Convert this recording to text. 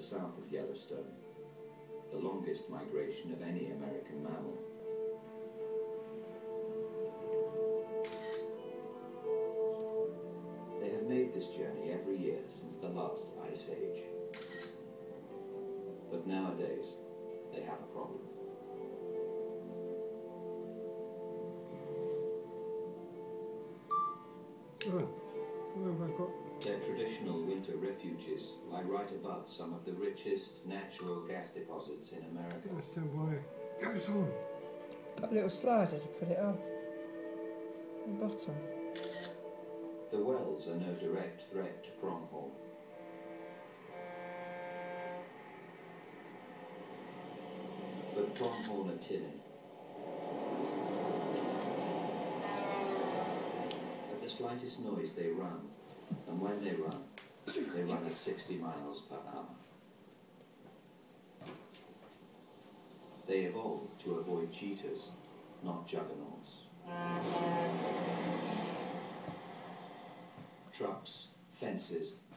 south of Yellowstone, the longest migration of any American mammal. They have made this journey every year since the last ice age. But nowadays, they have a problem. Oh, what have I got? Their traditional winter refuges lie right above some of the richest natural gas deposits in America. I understand why it goes on. Got a little slider to put it on. The bottom. The wells are no direct threat to pronghorn. But pronghorn are timid. At the slightest noise they run, and when they run at 60 miles per hour. They evolved to avoid cheetahs, not juggernauts. Trucks, fences,